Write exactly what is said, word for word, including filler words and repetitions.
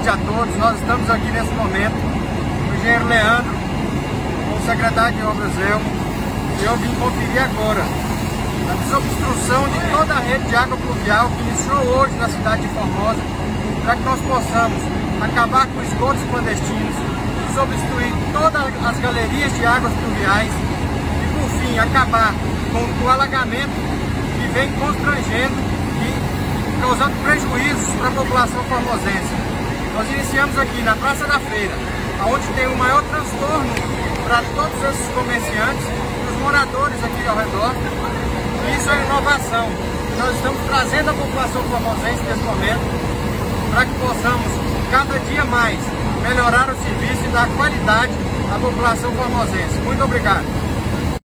tarde a todos. Nós estamos aqui nesse momento, o engenheiro Leandro, com o secretário de Obras Elmo, e eu vim conferir agora a desobstrução de toda a rede de água pluvial que iniciou hoje na cidade de Formosa, para que nós possamos acabar com esgotos clandestinos, desobstruir todas as galerias de águas pluviais e, por fim, acabar com o alagamento que vem constrangendo e causando prejuízos para a população formosense. Nós iniciamos aqui na Praça da Feira, onde tem o maior transtorno para todos esses comerciantes e os moradores aqui ao redor. Isso é inovação. Nós estamos trazendo a população formosense nesse momento para que possamos cada dia mais melhorar o serviço e dar qualidade à população formosense. Muito obrigado.